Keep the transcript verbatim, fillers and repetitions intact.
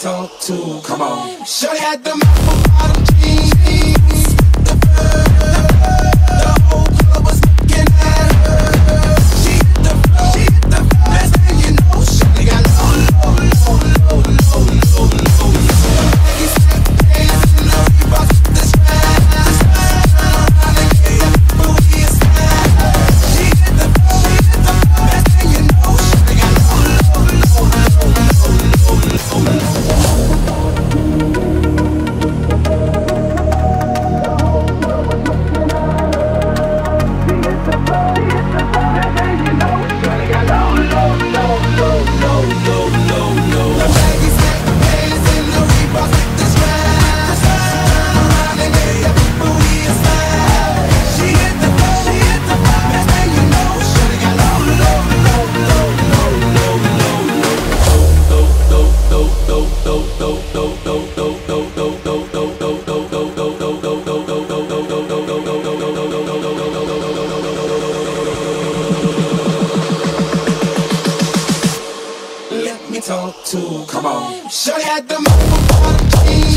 talk to her. Come on. Shorty had them apple bottom jeans. The, the whole club was looking at her. She hit the floor, she hit the floor. Best thing you know, shorty got low, low, low, low, low, low, low. Baggy sack pants and the Reeboks with the straps. Around the gate, but we is fast. She hit the floor, she hit the floor. Best thing you know, shorty got low, low, low, low, low, low, low, low. Let me talk to her. Come on. Shorty had them apple bottom jeans.